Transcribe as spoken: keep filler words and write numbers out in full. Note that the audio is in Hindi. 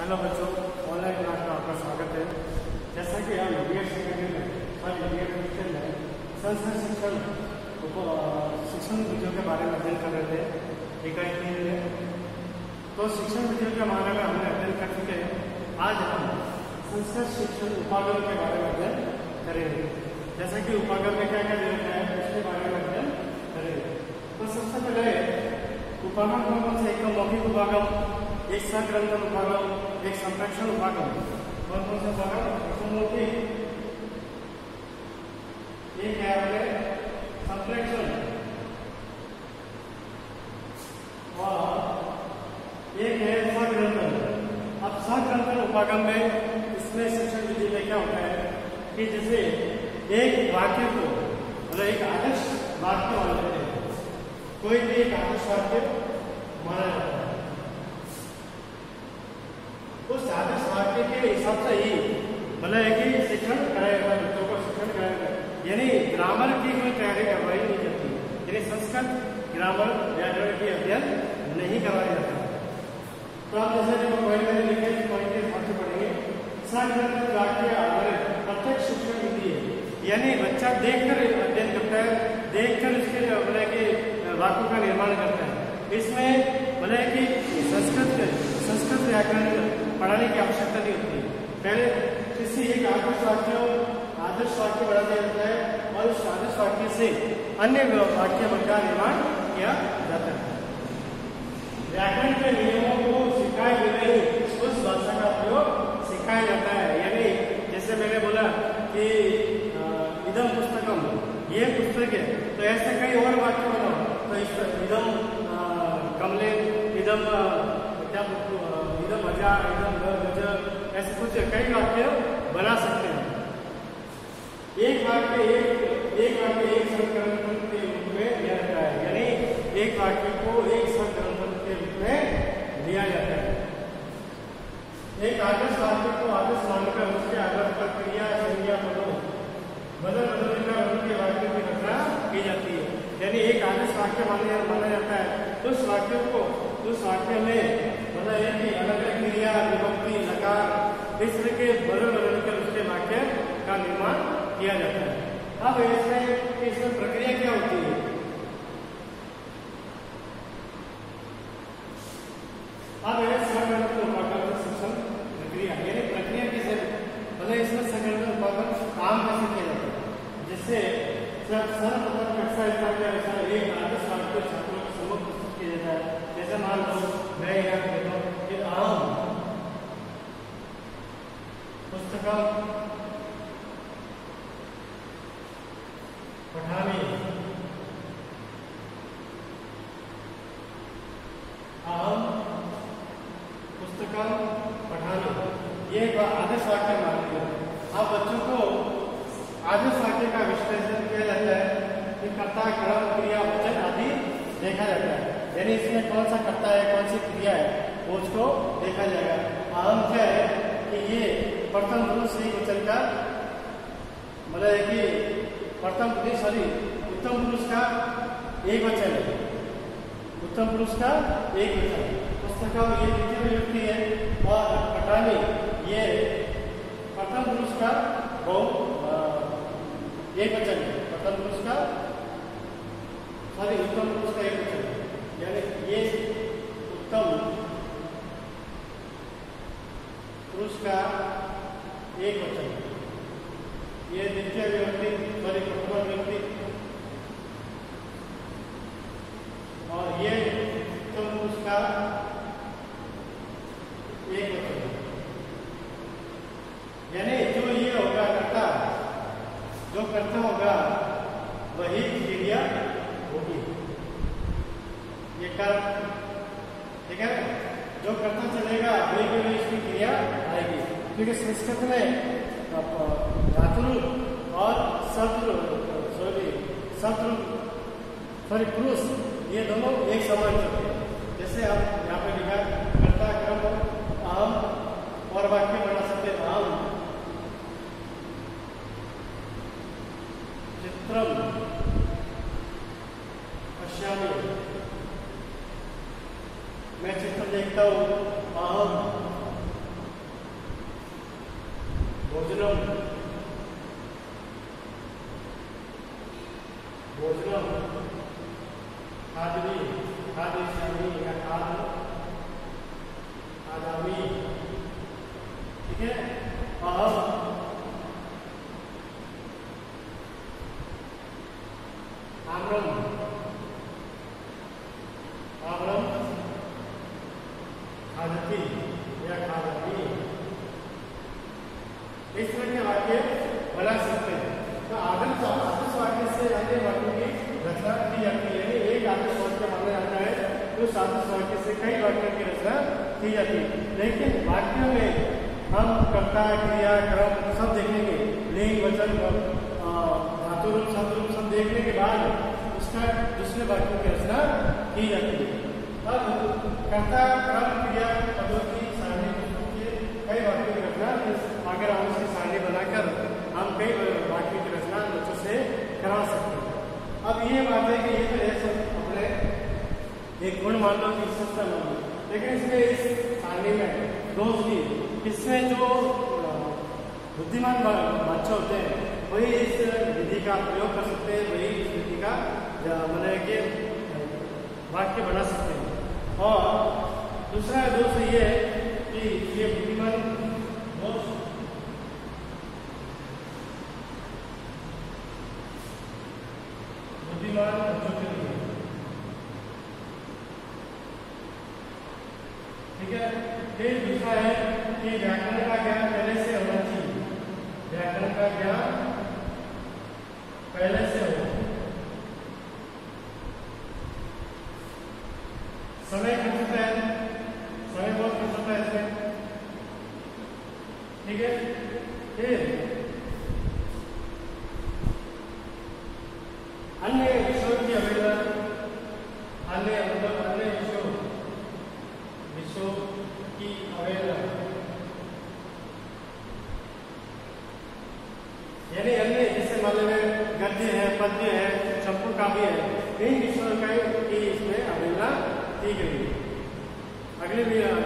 हेलो बच्चों, ऑनलाइन क्लास में आपका स्वागत है। जैसा कि हम बीएड सेकेंडरी में सॉरी बीएड सेक्शन में संस्कृत शिक्षण शिक्षण विधियों के बारे में अध्ययन कर रहे थे इकाई तीन में। तो शिक्षण विधियों के बारे में हमने अध्ययन कर चुके हैं। आज हम संस्कृत शिक्षण उपागम के बारे में अध्ययन करेंगे। जैसा कि उपागम में क्या क्या दे रखा है उसके बारे में अध्ययन करेंगे। तो सबसे पहले उपागम कौन से, एक मौखिक उपागम, एक सग्रंथन उपागम, एक संप्रेक्षण उपागम। कौन कौन से उपागम? मौखिक, एक है अपने संप्रेक्षण और एक है सग्रंथन। अब सग्रंथन उपागम में इसमें शिक्षण विधि में क्या होता है कि जैसे एक वाक्य को मतलब एक आदर्श वाक्य मान लेते हैं, कोई भी एक आदर्श वाक्य माना जाता है, उस आदर्श वाक्य के हिसाब से ही मतलब है कि शिक्षण कराएगा, बच्चों को शिक्षण कराएगा। यानी ग्रामर की कोई तैयारी करवाई नहीं जाती, यानी संस्कृत ग्रामर व्याकरण की अध्ययन नहीं करवाया जाता। तो आप जैसे जो पॉइंट मैंने लिखे इस पॉइंट के हिसाब से पढ़ेंगे। सग्रंथन वाक्य आधारित प्रत्यक्ष शिक्षण विधि है, यानी बच्चा देखकर अध्ययन करता है, देखकर इसके मतलब कि वाक्यों का निर्माण करता है। इसमें मतलब कि संस्कृत संस्कृत व्याकरण पढ़ाने की आवश्यकता नहीं होती। पहले किसी एक आदर्श वाक्य आदर्श वाक्य बढ़ा दिया जाता है और उस आदर्श वाक्य से अन्य वाक्य का निर्माण किया जाता है। व्याकरण के नियमों को सिखाए बिना उस भाषा का प्रयोग सिखाया जाता है। यानी जैसे मैंने बोला कि इदम पुस्तकम, ये पुस्तक है, तो ऐसे कई और वाक्य बनाओ। तो इस इदम कमले, इदम क्या इदम अजा, इदम गज, ऐसे कुछ कई वाक्य बना सकते हैं। एक वाक्य एक एक वाक्य एक संग्रंथन के रूप में लिया जाता है, यानी एक वाक्य को एक संग्रंथन के रूप में लिया जाता है। एक आदर्श वाक्य को आदर्श मानकर उसके आदर्श पर क्रिया संज्ञा पदों बदल बदल कर उनके वाक्य की रचना की जाती है। यानी एक आदर्श वाक्य माना जाता है, उस वाक्य को उस वाक्य में मतलब है कि अलग अलग क्रिया विभक्ति लकार इस तरह के बदल बदल कर उसके वाक्य का निर्माण किया जाता है। अब इसमें इसमें प्रक्रिया क्या होती है? अब है सग्रंथन उपागम शिक्षण प्रक्रिया, यानी प्रक्रिया किसे मतलब इसमें सग्रंथन उपागम काम कैसे किया जाता है। जिससे सर्वप्रथम कक्षा स्तर के अनुसार एक आदर्श वाक्य छात्रों को सम्मुख प्रस्तुत किया जाता है। जैसे मान लो मैं यहाँ कहता हूँ कि आम पुस्तकम पठामी, आम पुस्तकम पठामी, ये एक आदर्श वाक्य मान लिया। अब बच्चों को आदर्श वाक्य का विश्लेषण किया जाता है कि कर्ता, क्रम, क्रिया, वचन आदि देखा जाता है। यानी इसमें कौन सा कर्ता है, कौन सी क्रिया है, वो उसको देखा जाएगा। आम क्या है कि ये प्रथम पुरुष एक वचन का मतलब है कि प्रथम पुरुष सॉरी उत्तम पुरुष का एक वचन है, उत्तम पुरुष का एक वचन। पुस्तकम ये द्वितीय विभक्ति है और पठानी ये प्रथम पुरुष का बहु एक वचन है, प्रथम पुरुष का सॉरी उत्तम पुरुष का एक वचन है। यानी ये उत्तम पुरुष का एक वचन है, ये द्वितीय विभक्ति सॉरी प्रथम विभक्ति, और ये उत्तम पुरुष का एक वचन है। यानी जो ये होगा कर्ता, जो कर्ता होगा वही क्रिया होगी, ये कर्म, ठीक है। जो कर्ता चलेगा वही वही इसकी क्रिया आएगी। क्योंकि संस्कृत में धातु और शत्रु सॉरी शत्रु सॉरी पुरुष ये दोनों एक समान चलते हैं। जैसे आप यहाँ पे लिखा कर्ता, क्रम, आम और वाक्य बना सकते हैं। आम चित्रम पश्यामि, मैं चित्र देखता हूँ। आम भोजनम, भोजनम, खादवी, खादिष्यामि या खाद, खादामि, ठीक है। और आम्रम, आम्रम खादति या खादति, इस तरह के वाक्य बना सकते हैं। तो आदर्श आदर्श वाक्य से अन्य वाक्यों की रचना की जाती है। एक आदर्श वाक्य माना जाता है तो उस आदर्श वाक्य से कई वाक्यों की रचना की जाती है। लेकिन वाक्यों में हम कर्ता, क्रिया, क्रम सब देखेंगे, लिंग, वचन, धातु रूप, शब्द रूप सब देखने के बाद उसका दूसरे वाक्यों की रचना की जाती है। अब कर्ता, क्रम, क्रिया पदों की सारणी के कई वाक्यों की रचना अगर हम उसकी सारणी बनाकर हम कई वाक्यों की रचना बच्चों से करा सकते हैं। अब ये बात है कि ये तो है अपने एक गुण मान लो कि सबसे मान लो, लेकिन इसमें इस सारणी में दोष भी, इसमें जो बुद्धिमान बच्चे होते हैं वही इस विधि का प्रयोग कर सकते हैं, वही इस विधि का मतलब के वाक्य बना सकते हैं। और दूसरा दोष ये है कि ये बुद्धिमान दोष बुद्धिमान बच्चों के लिए, ठीक है। फिर दूसरा है कि व्याकरण का ज्ञान पहले से होना चाहिए, व्याकरण का ज्ञान पहले से हो। समय खर्च है, समय बहुत खर्च है इसमें, ठीक है। फिर अन्य विषयों की अवहेलना, अन्य मतलब अन्य विषयों विषयों की अवहेलना, यानी अन्य जैसे मान लीजिए गद्य है, पद्य है, चंपू काव्य है, इन विषयों का की इसमें अवहेलना की गई है। अगले भी